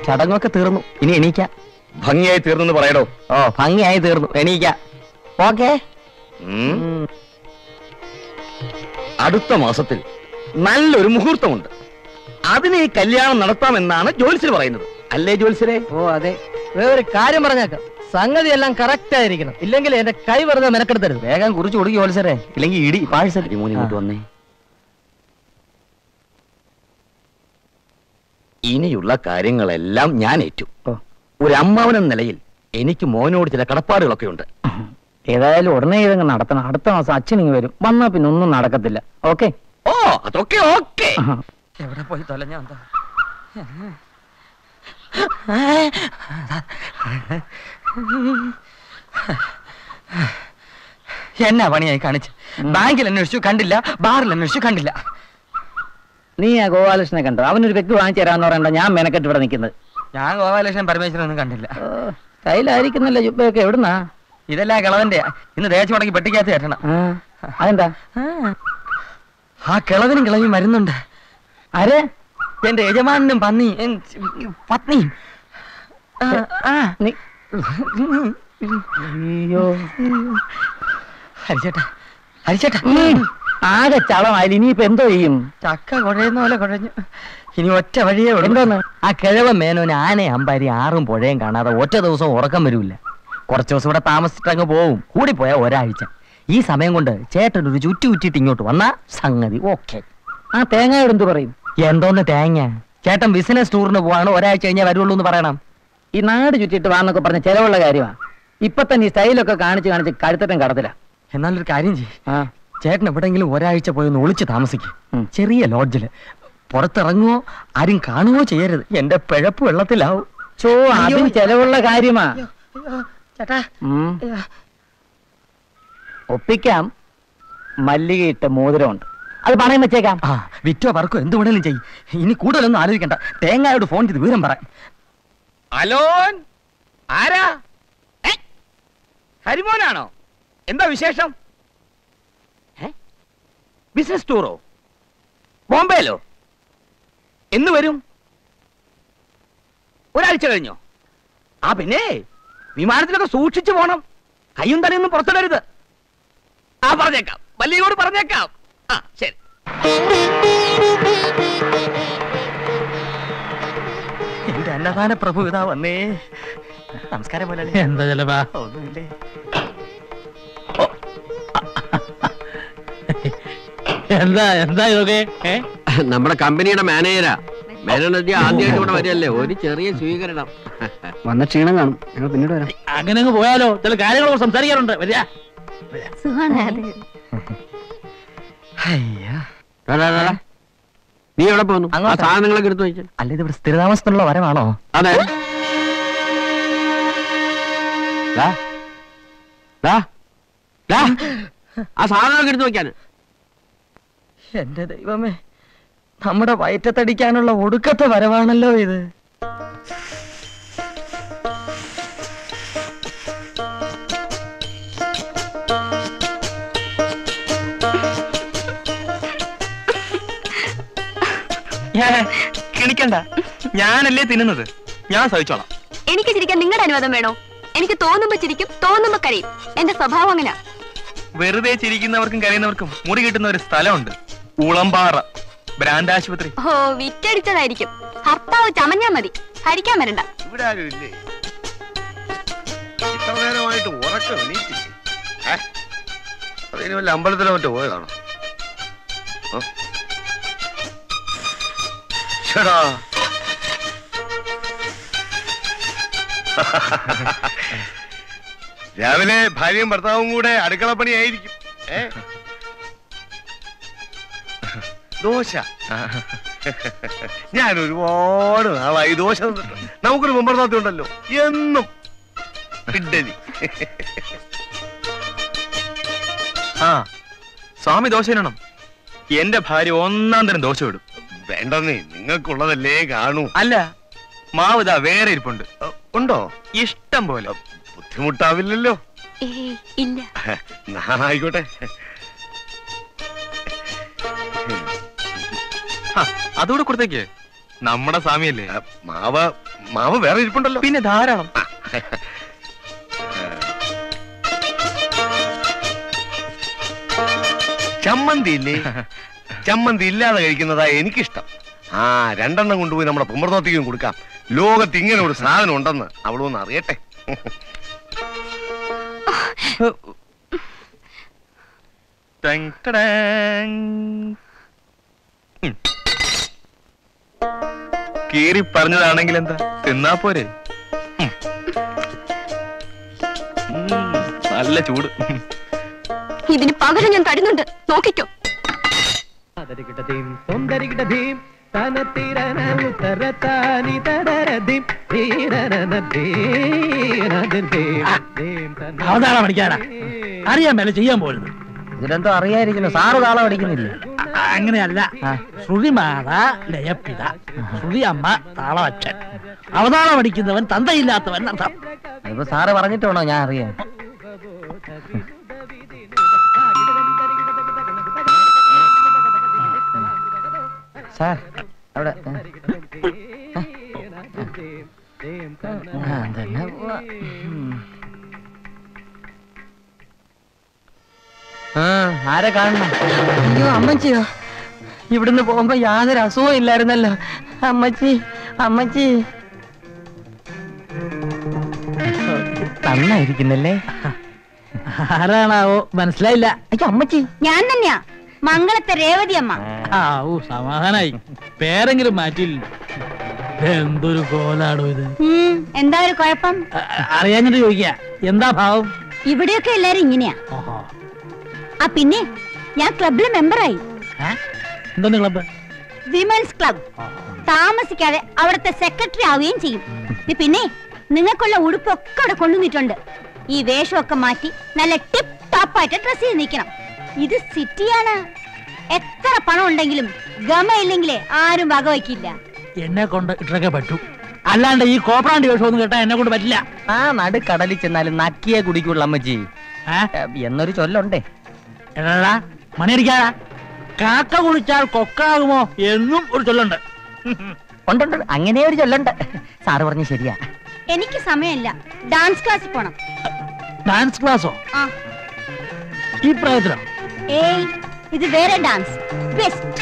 ചടങ്ങൊക്കെ തീർന്നു, ഇനി എണീക്കാം. ഭംഗിയായി തീർന്നു പറയടോ. ഓ, ഭംഗിയായി തീർന്നു, എണീക്കാം. ഓക്കെ. അടുത്ത മാസത്തിൽ നല്ലൊരു മുഹൂർത്തമുണ്ട്. അതിന് ഈ കല്യാണം നടത്താമെന്നാണ് ജ്യോത്സ്യർ പറയുന്നത്. അല്ലേ ജ്യോത്സ്യരെ? ഓ അതെ. വേറൊരു കാര്യം പറഞ്ഞേക്കാം, സംഗതി എല്ലാം കറക്റ്റ് ആയിരിക്കണം, ഇല്ലെങ്കിൽ എന്റെ കൈ വെറുതെ മെനക്കെടുത്തരുത്. വേഗം കുറിച്ച് കൊടുക്കും ജ്യോത്സ്യരെ, ഇല്ലെങ്കിൽ ഇടി പാഴ്സൽ. ഇങ്ങോട്ട് വന്നേ. ഇനിയുള്ള കാര്യങ്ങളെല്ലാം ഞാൻ ഏറ്റു. ഒരു അമ്മാവനെന്ന നിലയിൽ എനിക്ക് മോനോട് ചില കടപ്പാടുകളൊക്കെ ഉണ്ട്. ഏതായാലും ഉടനെ ഇതങ്ങ് നടത്തണം. അടുത്ത മാസം അച്ഛനിങ്ങ് വരും, വന്നാ പിന്നെ ഒന്നും നടക്കത്തില്ല. ഓക്കെ? ഓ, അതൊക്കെ ഓക്കെ. എവിടെ പോയി തൊലഞ്ഞാ? എന്നാ പണിയായി കാണിച്ച്? ബാങ്കിൽ അന്വേഷിച്ചു കണ്ടില്ല, ബാറിൽ അന്വേഷിച്ചു കണ്ടില്ല. നീ ആ ഗോപാലകൃഷ്ണനെ കണ്ടോ? അവനൊരു വെക്ക് വാങ്ങിച്ചു തരാന്ന് പറയണ്ട, ഞാൻ മെനക്കെട്ട് ഇവിടെ നിൽക്കുന്നത്. ഞാൻ ഗോപാലകൃഷ്ണൻ പരമേശ്വരനൊന്നും കണ്ടില്ല. സ്റ്റൈലായിരിക്കുന്നല്ലോ ജുബയൊക്കെ. എവിടുന്നാ? ഇതെല്ലാം കിളവന്റെ. ഇന്ന് തേച്ച് മുടക്കി പെട്ടിക്കകത്ത് കയറ്റണം. അതെന്താ? ആ കിളവനും കിളവിയും വരുന്നുണ്ട്. ആര്? എന്റെ യജമാനും പത്നിയും. ഹരിച്ചേട്ടാ, ഹരിച്ചേട്ടാ, ആകെ ചളമായി. ഇനിയിപ്പോ എന്തോ ചെയ്യും? ചക്ക കുഴയുന്ന പോലെ കുഴഞ്ഞു. ഇനി ഒറ്റ വഴിയേ ഉള്ളൂ. എന്തോന്ന്? ആ കിഴവൻ മേനോന് ആനയും അമ്പാരി ആറും പുഴയും കാണാതെ ഒറ്റ ദിവസം ഉറക്കം വരൂല്ല. കുറച്ചു ദിവസം ഇവിടെ താമസിച്ചിട്ടങ്ങ് പോവും, കൂടിപ്പോയാ ഒരാഴ്ച. ഈ സമയം കൊണ്ട് ചേട്ടൻ ഒരു ചുറ്റി ചുറ്റിട്ട് ഇങ്ങോട്ട് വന്നാ സംഗതി ഓക്കെ. ആ തേങ്ങയോട് എന്ത് പറയും? എന്തോന്ന് തേങ്ങ? ചേട്ടൻ ബിസിനസ് ടൂറിന് പോവാണ്, ഒരാഴ്ച കഴിഞ്ഞാൽ വരുള്ളൂ എന്ന് പറയണം. ഈ നാട് ചുറ്റിട്ട് വാന്നൊക്കെ പറഞ്ഞ ചെലവുള്ള കാര്യമാണ്. ഇപ്പൊ തന്നെ ഈ സ്റ്റൈലൊക്കെ കാണിച്ച് കാണിച്ച് കഴുത്തട്ടം കടത്തില്ല. എന്നാലൊരു കാര്യം ചെയ്യും, ചേട്ടൻ എവിടെയെങ്കിലും ഒരാഴ്ച പോയി ഒന്ന് ഒളിച്ച് താമസിക്കും, ചെറിയ ലോഡ്ജില്. പുറത്തിറങ്ങുവോ ആരും കാണുവോ ചെയ്യരുത്, എന്റെ പിഴപ്പ് വെള്ളത്തിലാവും. ചോ, അതും ചെലവുള്ള കാര്യമാ ചേട്ടാ. ഒപ്പിക്കാം. മല്ലികയിട്ട മോതിരമുണ്ട്, അത് പണയം വെച്ചേക്കാം. വിറ്റോ പറക്കോ എന്ത് വേണേലും ചെയ്യും. ഇനി കൂടുതലൊന്നും ആലോചിക്കണ്ട, തേങ്ങയോട് ഫോൺ ചെയ്ത് വിവരം പറയാം. അലോൻ, ആരാ? ഹരിമോനാണോ? എന്താ വിശേഷം? ബിസിനസ് ടൂറോ? ബോംബെയിലോ? എന്ന് വരും? ഒരാഴ്ച കഴിഞ്ഞോ? ആ പിന്നെ വിമാനത്തിലൊക്കെ സൂക്ഷിച്ചു പോണം, കയ്യും തലയൊന്നും പുറത്തിടരുത്. ആ പറഞ്ഞേക്കാം, വല്ലിയോട് പറഞ്ഞേക്കാം. ആ ശരി. എന്റെ അന്നദാന പ്രഭു ഇതാ വന്നേ. നമസ്കാരം പോലെ. എന്താ ചെലവാ? ഒന്നുമില്ലേ. എന്താ എന്താ ഇതൊക്കെ? നമ്മുടെ കമ്പനിയുടെ മാനേജരാ. മാനേജർ ആദ്യമായിട്ട് ഇവിടെ വരികയല്ലേ, ഒരു ചെറിയ സ്വീകരണം. വന്ന ക്ഷീണം കാണും, ഞങ്ങൾ പിന്നീട് വരാം. അങ്ങനെ അങ്ങ് പോയാലോ? ചില കാര്യങ്ങളൊക്കെ സംസാരിക്കാറുണ്ട്. വരിക. നീ എവിടെ പോകുന്നു? ആ സാധനങ്ങളൊക്കെ എടുത്തു വയ്ക്കാൻ. അല്ല, ഇത് ഇവിടെ സ്ഥിരതാമസത്തിനുള്ള വരവാണോ? അതെ. ആ സാധനങ്ങളൊക്കെ എടുത്തു വയ്ക്കാൻ. എന്റെ ദൈവമേ, നമ്മുടെ വയറ്റത്തടിക്കാനുള്ള ഒടുക്കത്തെ വരവാണല്ലോ ഇത്. കിണിക്കണ്ട, ഞാനല്ലേ തിന്നുന്നത്, ഞാൻ സഹിച്ചോളാം. എനിക്ക് ചിരിക്കാൻ നിങ്ങളുടെ അനുവാദം വേണോ? എനിക്ക് തോന്നുമ്പോ ചിരിക്കും, തോന്നുമ്പോ കരയും. എന്റെ സ്വഭാവം അങ്ങനെ. വെറുതെ ചിരിക്കുന്നവർക്കും കരയുന്നവർക്കും മുറി കിട്ടുന്ന ഒരു സ്ഥലമുണ്ട്, ഉളമ്പാറ ബ്രാൻഡ് ആശുപത്രി. ഓ, വിറ്റടിച്ചതായിരിക്കും. ഭർത്താവ് ചമഞ്ഞാ മതി, ഹരിക്കാൻ വരണ്ട. ഇവിടെ ആരും ഇല്ലേ? ഇത്ര നേരമായിട്ട് ഉറക്കം എണീറ്റില്ലേ? അതിന് വല്ല അമ്പലത്തിലോ മറ്റോ പോയതാണോ? രാവിലെ ഭാര്യയും ഭർത്താവും കൂടെ അടുക്കളപ്പണിയായിരിക്കും. ദോശ. ഞാൻ ഒരുപാട് നാളായി ദോശ തന്നിട്ട്. നമുക്കൊരു മുമ്പർത്താത്തി ഉണ്ടല്ലോ, എന്നും ഇഡ്ഡലി. ആ, സ്വാമി ദോശ ഇടണം. എന്റെ ഭാര്യ ഒന്നാം തരം ദോശ ഇടും. വേണ്ടെന്നേ, നിങ്ങൾക്കുള്ളതല്ലേ കാണൂ. അല്ല, മാവ് ഇതാ വേറെ ഇരിപ്പുണ്ട്. ഉണ്ടോ? ഇഷ്ടം പോലെ. ബുദ്ധിമുട്ടാവില്ലല്ലോ? ഇല്ല. ആയിക്കോട്ടെ. അതോടെ കൊടുത്തേക്ക്, നമ്മുടെ സ്വാമിയല്ലേ. മാവ് മാവ് വേറെ ഇരിപ്പുണ്ടല്ലോ. പിന്നെ ധാരാളം. ചമ്മന്തി ഇല്ലേ? ചമ്മന്തി ഇല്ലാതെ കഴിക്കുന്നതാ എനിക്കിഷ്ടം. ആ 2 കൊണ്ടുപോയി നമ്മുടെ കുമ്പർത്തോത്തേക്കും കൊടുക്കാം. ലോകത്ത് ഇങ്ങനെ ഒരു സാധനം ഉണ്ടെന്ന് അവളൊന്ന് അറിയട്ടെ. കീറി പറഞ്ഞതാണെങ്കിൽ എന്താ, തിന്നാ പോരെ. നല്ല ചൂട്. ഇതിന് പകരം ഞാൻ തരുന്നുണ്ട്, നോക്കിക്കോ. അവതാളം പഠിക്കാനാ അറിയാൻ മേലെ ചെയ്യാൻ പോരുന്നു. ഇതിലെന്തോ അറിയാതിരിക്കുന്നു. സാറ് താളം പഠിക്കുന്നില്ല. അങ്ങനെയല്ല. ശ്രുതിമാത ലയപ്പിത, ശ്രുതി അമ്മ താളം അച്ഛൻ. അവതാളം പഠിക്കുന്നവൻ തന്തയില്ലാത്തവൻ അർത്ഥം. അതിപ്പോ സാറ് പറഞ്ഞിട്ടാണോ ഞാൻ അറിയാം. സാർ അവിടെ ആരെ കാണണം? അയ്യോ അമ്മച്ചിയോ, ഇവിടുന്ന് പോകുമ്പോ യാതൊരു അസുഖവും ഇല്ലായിരുന്നല്ലോ. അമ്മച്ചി അമ്മച്ചി നന്നായിരിക്കുന്നല്ലേ. ആരാണാവോ മനസ്സിലായില്ല. അയ്യോ അമ്മച്ചി ഞാൻ തന്നെയാ, മംഗളത്തെ രേവതി അമ്മ. സമാധാനായി. പേരെങ്കിലും മാറ്റിയില്ല. എന്തൊരു കോലാടോ ഇത്. എന്താ ഒരു കുഴപ്പം? അറിയാഞ്ഞിട്ട് ചോദിക്കാ. എന്താ ഭാവം? ഇവിടെയൊക്കെ എല്ലാരും ഇങ്ങനെയാ. ആ പിന്നെ ഞാൻ ക്ലബിലെ മെമ്പറായി. എന്തോന്ന് ക്ലബ്? Women's club. താമസിക്കാതെ അവിടുത്തെ സെക്രട്ടറി ആവുകയും ചെയ്യും. പിന്നെ നിങ്ങൾക്കുള്ള ഉടുപ്പൊക്കെ അവിടെ കൊണ്ടുവന്നിട്ടുണ്ട്. ഈ വേഷമൊക്കെ മാറ്റി നല്ല ടിപ്പ് ടോപ്പായിട്ട് ഡ്രസ് ചെയ്ത് നിൽക്കണം. ഇത് സിറ്റിയാണ്. എത്ര പണം ഉണ്ടെങ്കിലും ഗമയില്ലെങ്കിലേ ആരും വകവയ്ക്കില്ല. എന്നെ കൊണ്ട് ഇട്ടൊക്കെ പറ്റൂ, അല്ലാണ്ട് ഈ കോപ്പറാണ്ടി വേഷമൊന്നും കേട്ടാ എന്നെ കൊണ്ട് പറ്റില്ല. ആ നടുക്കടലിൽ ചെന്നാലും നക്കിയെ കുടിക്കുള്ള അമ്മച്ചി എന്നൊരു ചൊല്ലുണ്ടേ. എടാ മണിയടിക്കാടാ, കാക്ക കുളിച്ചാൽ കൊക്കാകുമോ എന്നും ഒരു ചൊല്ലുണ്ട്. ഉണ്ടുണ്ട്, അങ്ങനെ ഒരു ചൊല്ലുണ്ട്. സാറ് പറഞ്ഞു ശരിയാ. എനിക്ക് സമയമില്ല, ഡാൻസ് ക്ലാസ്സിൽ പോണം. ഡാൻസ് ക്ലാസ്സോ? ഈ പ്രായത്തിലോ? ഏയ്, ഇത് വേറെ ഡാൻസ്. ബെസ്റ്റ്.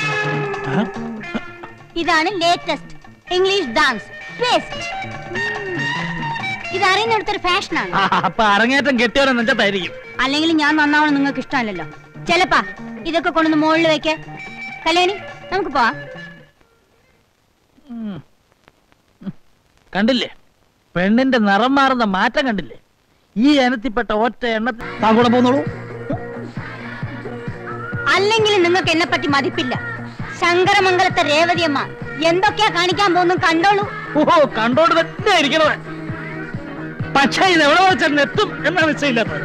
ഇതാണ് ലേറ്റസ്റ്റ് ഇംഗ്ലീഷ് ഡാൻസ്. ബെസ്റ്റ്. ഇത് അറിയുന്നിടത്തൊരു ഫാഷനാണ്. അപ്പൊ അരങ്ങേറ്റം കെട്ടിയവരെ നെഞ്ചത്തായിരിക്കും. അല്ലെങ്കിൽ ഞാൻ നന്നാവണം നിങ്ങൾക്ക് ഇഷ്ടമല്ലല്ലോ. ചെലപ്പാ ഇതൊക്കെ കൊണ്ടൊന്ന് മുകളിൽ വെക്ക. കല്യാണി, നമുക്ക് പോവാം. കണ്ടില്ലേ പെണ്ണിന്റെ നിറം മാറുന്ന മാറ്റം? കണ്ടില്ലേ? ഈ ഇനത്തിൽപ്പെട്ട ഒറ്റ എണ്ണ താൻ കൂടെ പോന്നോളൂ. അല്ലെങ്കിൽ നിങ്ങൾക്ക് എന്നെ പറ്റി മതിപ്പില്ല. ശങ്കരമംഗലത്തെ രേവതിയമ്മ എന്തൊക്കെയാ കാണിക്കാൻ പോകുന്നു കണ്ടോളൂ. ഓഹോ, കണ്ടോണ്ട് തന്നെ ഇരിക്കണത്. പക്ഷേ ഇത് എവിടെ വെച്ചാൽ എത്തും എന്നാ നിശ്ചയില്ലാത്തത്.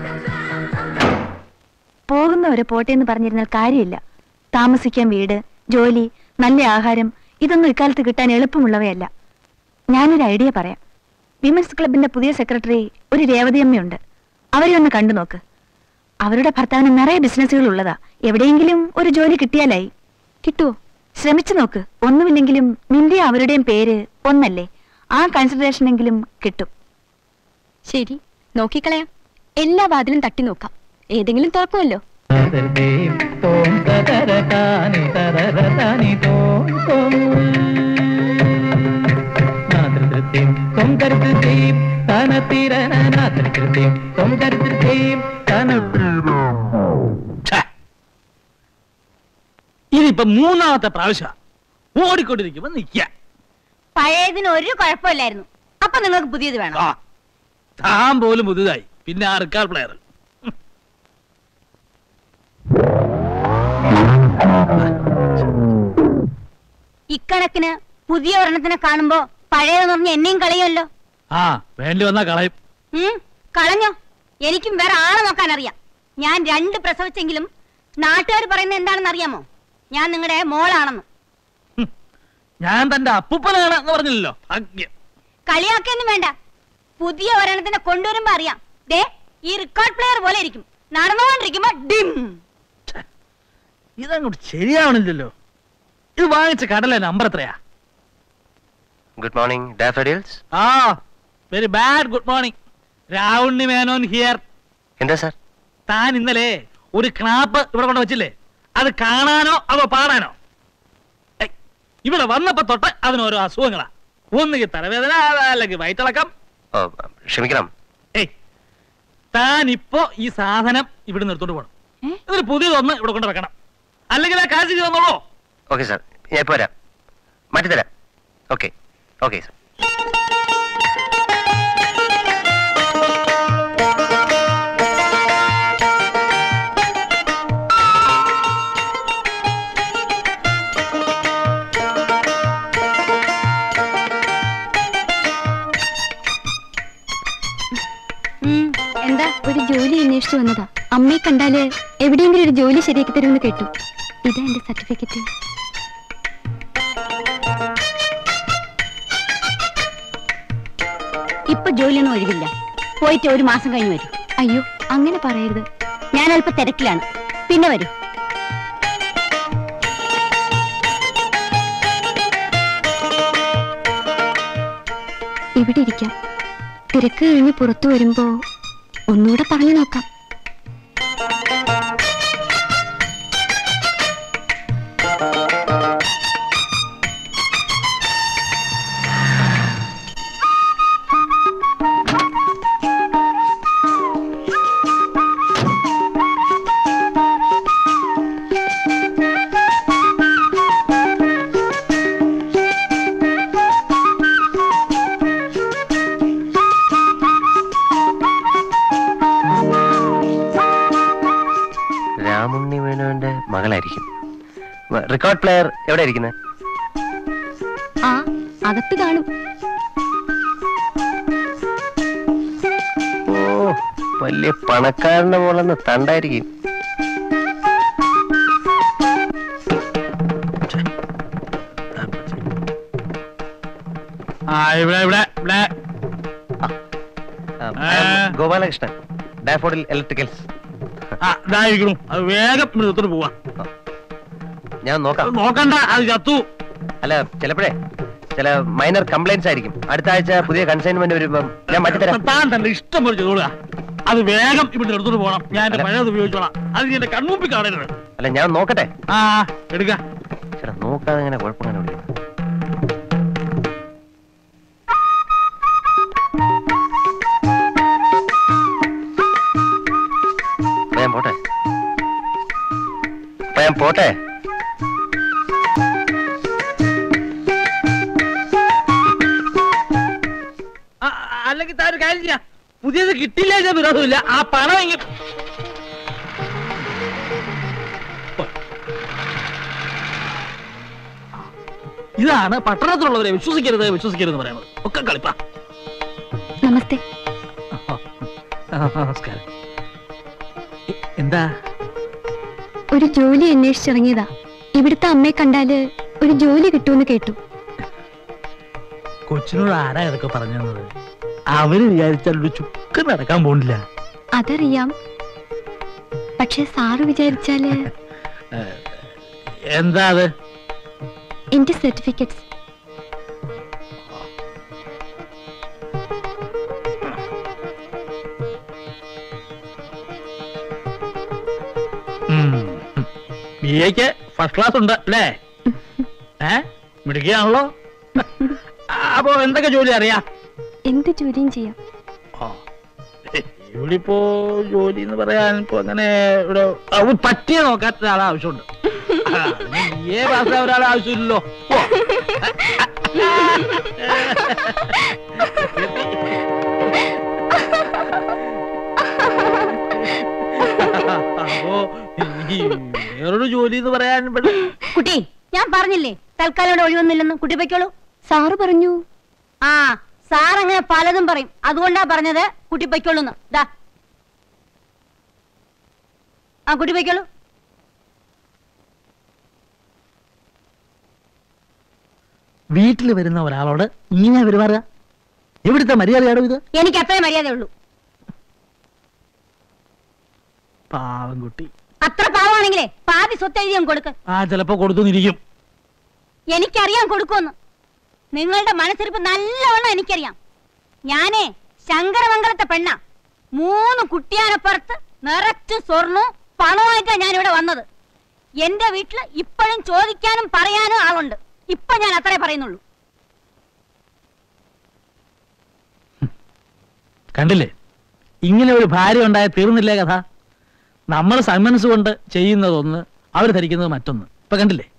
പോകുന്നവരെ പോട്ടെ എന്ന് പറഞ്ഞിരുന്നാൽ കാര്യമില്ല. താമസിക്കാൻ വീട്, ജോലി, നല്ല ആഹാരം, ഇതൊന്നും ഇക്കാലത്ത് കിട്ടാൻ എളുപ്പമുള്ളവയല്ല. ഞാനൊരു ഐഡിയ പറയാം. വിമൻസ് ക്ലബിന്റെ പുതിയ സെക്രട്ടറി ഒരു രേവതിയമ്മയുണ്ട്. അവരെ ഒന്ന് കണ്ടു നോക്ക്. അവരുടെ ഭർത്താവിന് നിറയെ ബിസിനസ്സുകൾ ഉള്ളതാ. എവിടെയെങ്കിലും ഒരു ജോലി കിട്ടിയാലായി. കിട്ടുവോ? ശ്രമിച്ചു നോക്ക്. ഒന്നുമില്ലെങ്കിലും നിന്റെ അവരുടെയും പേര് ഒന്നല്ലേ? ആ കൺസിഡറേഷനെങ്കിലും കിട്ടും. ശരി, നോക്കിക്കളയാം. എല്ലാ വാതിലും തട്ടി നോക്കാം, ഏതെങ്കിലും തുറക്കുമല്ലോ. ഇതിപ്പോ 3ാമത്തെ പ്രാവശ്യം ഓടിക്കൊണ്ടിരിക്കുമ്പോ നിക്ക. പഴയതിന് ഒരു കുഴപ്പമില്ലായിരുന്നു, അപ്പൊ നിങ്ങൾക്ക് പുതിയത് വേണം. താൻ പോലും പുതുതായി, പിന്നെ ആ റിക്കാർഡ് പ്ലെയർ. ഇക്കണക്കിന് പുതിയ ഒരെണ്ണത്തിനെ കാണുമ്പോ പഴയതെന്ന് പറഞ്ഞ എന്നെയും കളയുമല്ലോ. വേണ്ടി വന്നാ കളയും. കളഞ്ഞോ? എനിക്കും വേറെ ആളെ നോക്കാൻ അറിയാം. ഞാൻ 2 പ്രസവിച്ചെങ്കിലും നാട്ടുകാർ പറയുന്നത് എന്താണെന്ന് അറിയാമോ? ഞാൻ നിങ്ങളുടെ മോളാണെന്ന്. ഞാൻ തന്റെ അപ്പൂപ്പനാണ് എന്ന് പറഞ്ഞില്ലല്ലോ. കളിയാക്കൊന്നും വേണ്ട. പുതിയ ഒരെണ്ണത്തിനെ കൊണ്ടുവരുമ്പോ അറിയാം. ദേ, ഈ റെക്കോർഡ് പ്ലെയർ പോലെ ഇരിക്കും. നടന്നുകൊണ്ടിരിക്കുമ്പോ ഡിം. ഇതങ്ങോട്ട് ശരിയാവണില്ലല്ലോ. ഇത് വാങ്ങിച്ച കടല നമ്പർ എത്രയാ? Good morning Daffodils. Very bad good morning. Ravunni Menon here. എന്താ സാർ? താൻ ഇന്നലെ ഒരു ക്ലാപ്പ് ഇവിടെ കൊണ്ട് വെച്ചില്ലേ, അത് കാണാനോ അതോ പാടാനോ? ഇവിടെ വന്നപ്പോ തൊട്ട് അതിനോരോ അസുഖങ്ങളാ. ഒന്നുകിൽ തലവേദന, അല്ലെങ്കിൽ വയറ്റിളക്കം. ക്ഷമിക്കണം. താൻ ഇപ്പോ ഈ സാധനം ഇവിടെ നിർത്തോണ്ട് പോകണം. ഇതൊരു പുതിയതൊന്ന് ഇവിടെ കൊണ്ട് വെക്കണം, അല്ലെങ്കിൽ ആ കാശ് തന്നോളൂ. ഓക്കെ സാർ, ഞാൻ ഇപ്പൊ വരാം, മാറ്റിത്തരാം. Okay okay sir. എന്താ? ഒരു ജോലി അന്വേഷിച്ചു വന്നതാ. അമ്മയെ കണ്ടാല് എവിടെയെങ്കിലും ഒരു ജോലി ശരിയാക്കി തരുമെന്ന് കേട്ടു. ഇതാ എന്റെ സർട്ടിഫിക്കറ്റ്. ഇപ്പൊ ജോലിയൊന്നും ഒഴിവില്ല, പോയിട്ട് ഒരു മാസം കഴിഞ്ഞ് വരും. അയ്യോ, അങ്ങനെ പറയരുത്. ഞാൻ അല്പ തിരക്കിലാണ്, പിന്നെ വരും. ഇവിടെ ഇരിക്കാം. തിരക്ക് കഴിഞ്ഞ് പുറത്തു വരുമ്പോ ഒന്നുകൂടെ പറഞ്ഞു നോക്കാം. രാമുണ്ണി മേനോന്റെ മകളായിരിക്കും. റെക്കോർഡ് പ്ലെയർ എവിടെ ഇരിക്കുന്നത്? ആ, അകത്ത് കാണും. ഓ, വലിയ പണക്കാരന്റെ മോളെന്ന് തണ്ടായിരിക്കും. Gopalakrishnan, Daffodil electricals. അത് വേഗം നിർത്തോട്ട് പോവാ. ഞാൻ നോക്കാം. നോക്കണ്ട, അത് ചത്തു. അല്ല, ചിലപ്പോഴേ ചില മൈനർ കംപ്ലൈന്റ്സ് ആയിരിക്കും. അടുത്ത ആഴ്ച പുതിയ കൺസൈൻമെന്റ് വരുമ്പോ ഞാൻ മാറ്റിത്തരാം. താൻ തന്റെ ഇഷ്ടം പോലെ ചെയ്തോളുക. അത് വേഗം ഇവിടെ എടുത്തോട്ട് പോകണം. ഞാൻ എന്റെ പഴയത് ഉപയോഗിച്ചോളാം. അത് നീ എന്റെ കൺമുമ്പിൽ കാണരുത്. അല്ല, ഞാൻ നോക്കട്ടെ. എടുക്ക. ചേട്ടാ, നോക്കാതെ ഇങ്ങനെ കുഴപ്പമില്ല. ഞാൻ പോട്ടെ, ഞാൻ പോട്ടെ. അല്ലെങ്കിൽ താൻ ഒരു കാര്യം ചെയ്യാം, പുതിയത് കിട്ടില്ല വിരോധമില്ല. ആ പണം എങ്കിൽ ഇതാണ് പട്ടണത്തിലുള്ളവരെ വിശ്വസിക്കരുത് വിശ്വസിക്കരുത് പറയുന്നത്. ഒക്കെ കളിപ്പാ. നമസ്തേ. നമസ്കാരം. എന്താ? ഒരു ജോലി അന്വേഷിച്ചിറങ്ങിയതാ. ഇവിടുത്തെ അമ്മയെ കണ്ടാല് ഒരു ജോലി കിട്ടുമെന്ന് കേട്ടു. കൊച്ചിനോട് ആരാ ഇതൊക്കെ പറഞ്ഞു തന്നത്? അവര് വിചാരിച്ചാൽ ഒരു ചുക്ക് നടക്കാൻ പോണില്ല. അതറിയാം, പക്ഷെ സാറ് വിചാരിച്ചാല്. എന്താ അത്? എന്റെ സർട്ടിഫിക്കറ്റ്സ്. ബിഎക്ക് ഫസ്റ്റ് ക്ലാസ് ഉണ്ട് അല്ലേ? മിടുക്കിയാണല്ലോ. അപ്പൊ എന്തൊക്കെ ജോലി അറിയാം? എന്ത് ജോലിയും ചെയ്യാം. ഇവിടെ ഇപ്പോ ജോലി എന്ന് പറയാൻ ഇപ്പൊ അങ്ങനെ ഇവിടെ പറ്റിയ നോക്കാത്ത ഒരാളെ ആവശ്യമുണ്ട്. ഒരാളെ ആവശ്യമില്ലല്ലോ. അപ്പോ വേറൊരു ജോലി എന്ന് പറയാൻ കുട്ടി, ഞാൻ പറഞ്ഞില്ലേ തൽക്കാലം ഇവിടെ ഒഴിവൊന്നുമില്ലെന്ന്. കുട്ടി പൊയ്ക്കോളൂ. സാറ് പറഞ്ഞു. ആ, സാർ അങ്ങനെ പലതും പറയും, അതുകൊണ്ടാ പറഞ്ഞത് കുട്ടി പൊയ്ക്കോളൂന്ന്. ദാ, ആ കുട്ടി പൊയ്ക്കോളൂ. വീട്ടിൽ വരുന്ന ഒരാളോട് ഇങ്ങനെ പെരുമാറുക എവിടുത്തെ മര്യാദയാണോ ഇത്? എനിക്ക് അത്രേ മര്യാദയുള്ളൂ. പാവം കുട്ടി. അത്ര പാവമാണെങ്കിലേ പാതി സ്വത്ത് എഴുതിയും കൊടുക്ക്. ചിലപ്പോ കൊടുത്തുന്നിരിക്കും. എനിക്കറിയാൻ കൊടുക്കുമെന്ന്. നിങ്ങളുടെ മനസ്സിരിപ്പ് നല്ലവണ്ണം എനിക്കറിയാം. ഞാനേ ശങ്കരമംഗലത്തെ പെണ്ണ. 3 കുട്ടിയാനപ്പുറത്ത് നിറച്ചും സ്വർണവും പണമായിട്ടാണ് ഞാൻ ഇവിടെ വന്നത്. എന്റെ വീട്ടില് ഇപ്പോഴും ചോദിക്കാനും പറയാനും ആളുണ്ട്. ഇപ്പൊ ഞാൻ അത്രേ പറയുന്നുള്ളൂ. കണ്ടില്ലേ, ഇങ്ങനെ ഒരു ഭാര്യ ഉണ്ടായ തീർന്നില്ലേ കഥ. നമ്മൾ സന്മനസ് കൊണ്ട് ചെയ്യുന്നതൊന്ന്, അവർ ധരിക്കുന്നത് മറ്റൊന്ന്. ഇപ്പൊ കണ്ടില്ലേ?